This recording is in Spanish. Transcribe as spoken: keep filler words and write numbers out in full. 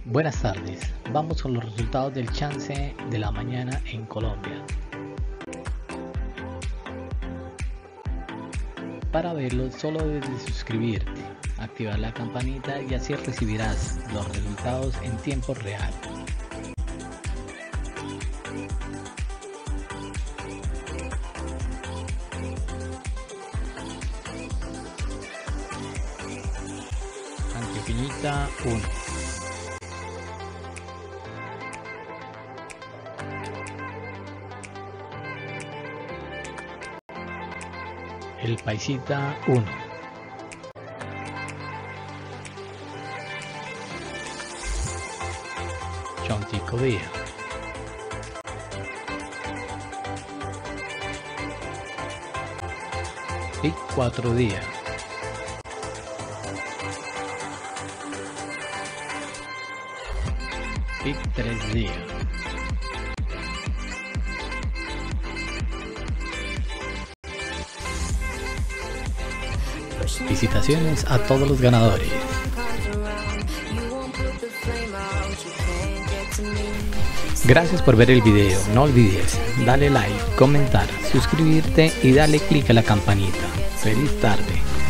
Buenas tardes, vamos con los resultados del chance de la mañana en Colombia. Para verlos solo debes de suscribirte, activar la campanita y así recibirás los resultados en tiempo real. Antioqueñita uno, El Paisita uno, Chontico Día, Pic cuatro días, Pic tres días, felicitaciones a todos los ganadores. Gracias por ver el video, no olvides darle like, comentar, suscribirte y darle click a la campanita. Feliz tarde.